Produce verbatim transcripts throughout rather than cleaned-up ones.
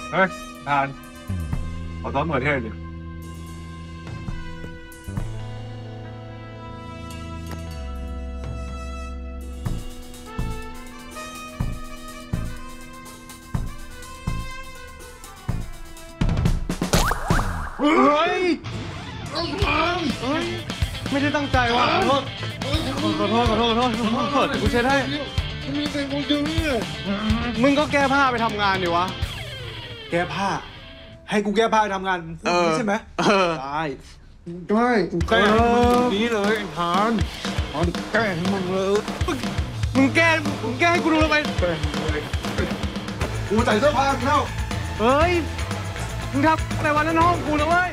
เฮ้ยทานขอต้อนหน่วยเทศดิเฮ้ยไม่ได้ตั้งใจว่ะขอโทษขอโทษขอโทษขอโทษขอโทษกูเช็ดให้มีแต่กูจะเนี่ยมึงก็แก้ผ้าไปทำงานดิวะแก้ผ้าให้กูแก้ผ้าไปทำงานใช่ไหมได้ได้กูแก้นี้เลยทานทานแก้ให้มึงเลยมึงแก้มึงแก้ให้กูดูทำไมกูใส่เสื้อผ้าเข้าเฮ้ยมึงทำอะไรวันนั้นห้องกูนะเว้ย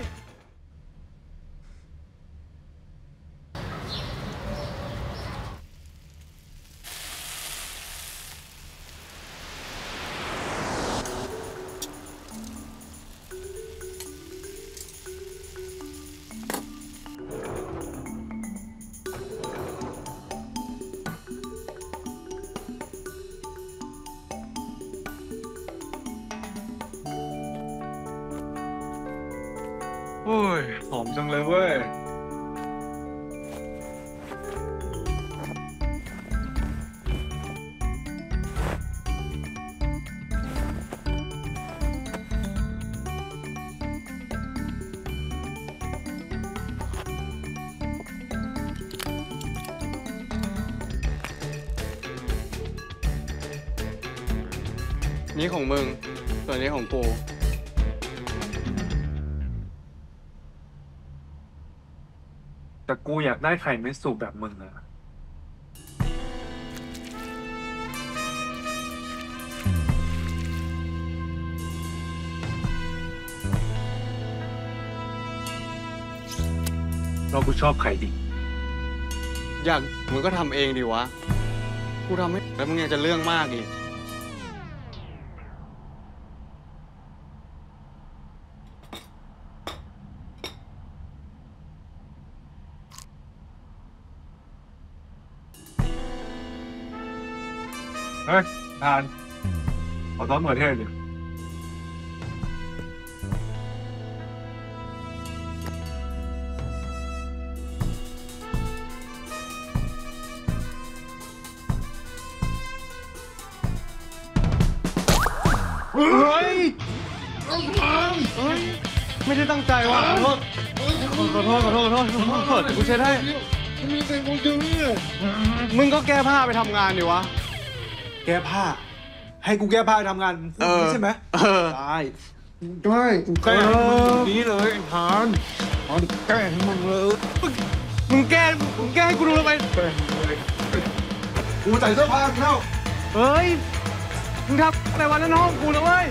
โอ้ยหอมจังเลยเว้ยนี่ของมึงส่วนนี้ของกูแต่กูอยากได้ไข่ไม่สุกแบบมึงอะเรากูชอบไข่ดิบอยากมึงก็ทำเองดิวะกูทำให้แล้วมึงยังจะเรื่องมากอีกเฮ้ยทานขอต้อนหน่วยเทศดิเฮ้ยไม่ได้ตั้งใจว่ะขอโทษขอโทษขอโทษขอโทษขอโทษกูเช็ดให้มีแต่กูจะเนี่ยมึงก็แก้ผ้าไปทำงานดิวะแก้ผ้าให้กูแก้ผ้าไปทำงานใช่ไหมได้ได้กูแก้นี้เลยทานทานแก้ให้มึงเลยมึงแก้มึงแก้ให้กูดูทำไมกูใส่เสื้อผ้าเข้าเฮ้ยมึงทำอะไรวันนั้นห้องกูนะเว้ย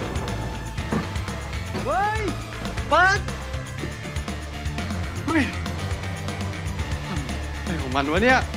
เฮ้ยเปิดเฮ้ยอะไรของมันวะเนี่ย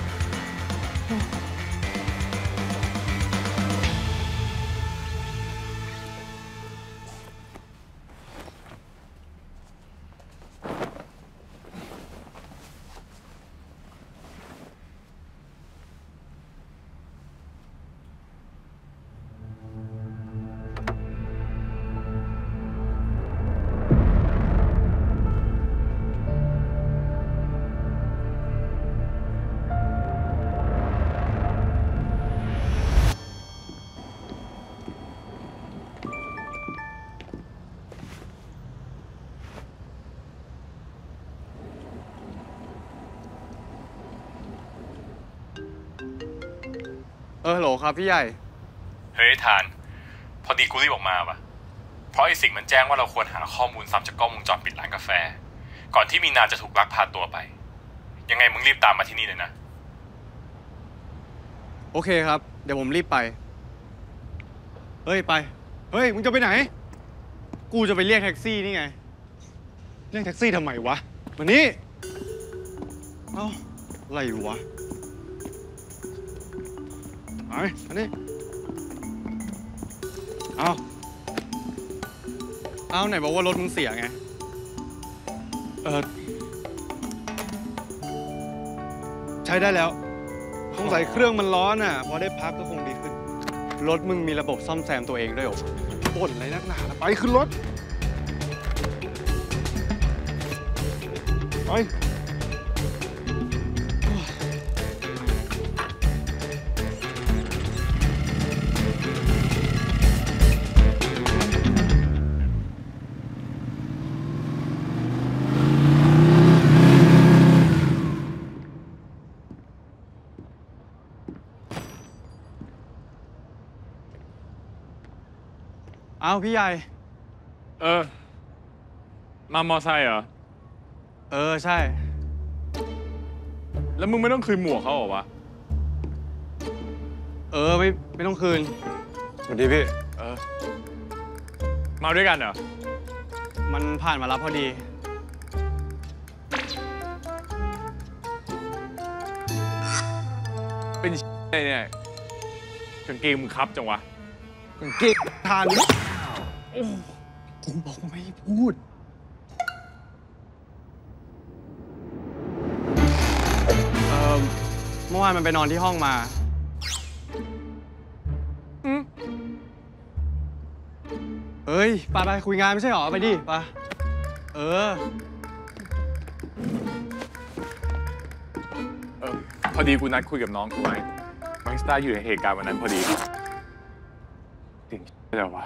เออฮัลโหลครับพี่ใหญ่เฮ้ยทานพอดีกูรีบออกมาว่ะเพราะไอ้สิ่งมันแจ้งว่าเราควรหาข้อมูลซ้ำจากกล้องวงจรปิดร้านกาแฟก่อนที่มีนาจะถูกลักพาตัวไปยังไงมึงรีบตามมาที่นี่เลยนะโอเคครับเดี๋ยวผมรีบไปเฮ้ยไปเฮ้ยมึงจะไปไหนกูจะไปเรียกแท็กซี่นี่ไงเรียกแท็กซี่ทำไมวะมานี่เอ้าอะไรวะไปอันนี้เอาเอาไหนบอกว่ารถมึงเสียไงเออใช้ได้แล้วสงสัยเครื่องมันร้อนอ่ะพอได้พักก็คงดีขึ้นรถมึงมีระบบซ่อมแซมตัวเองด้วยเหรอบ่นอะไรนักหนาไปขึ้นรถไปเอาพี่ใหญ่เออ มามอไซค์เหรอเออใช่แล้วมึงไม่ต้องคืนหมวกเขาเหรอวะเออไม่ไม่ต้องคืนสวัสดีพี่เออ มาด้วยกันเหรอมันผ่านมารับพอดีเป็นอะไรเนี่ยกางเกงมึงครับจังวะกางเกงทานผมบอกไม่ให้พูดเออเมื่อวานมันไปนอนที่ห้องมาอืมเฮ้ยไปไปคุยงานไม่ใช่หรอ ไปดิไปเออเออ พอดีกูนัดคุยกับน้องกูไว้มาริสต้าอยู่ในเหตุการณ์วันนั้นพอดีสิ่งอะไรวะ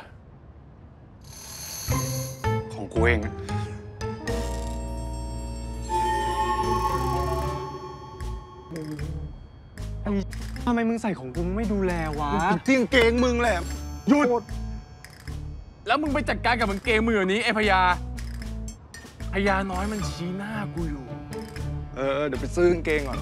ของกูเองทำไมมึงใส่ของกูไม่ดูแลวะที่กางเกงมึงแหละหยุดแล้วมึงไปจัดการกับกางเกงมือนี้ไอ้พญาพญาน้อยมันชี้หน้ากูอยู่เออเดี๋ยวไปซื้อกางเกงก่อน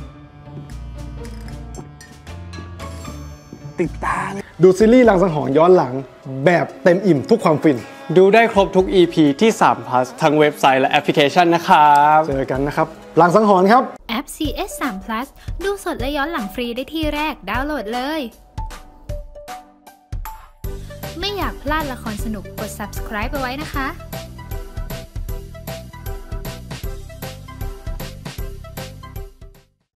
ติดตาดูซีรีส์รังสังหรณ์ย้อนหลังแบบเต็มอิ่มทุกความฟินดูได้ครบทุก อี พี ที่ สาม plus ทั้งเว็บไซต์และแอปพลิเคชันนะครับเจอกันนะครับรังสังหรณ์ครับแอป ซี เอส สาม plus ดูสดและย้อนหลังฟรีได้ที่แรกดาวน์โหลดเลย ไม่อยากพลาดละครสนุกกด subscribe เอาไว้นะคะ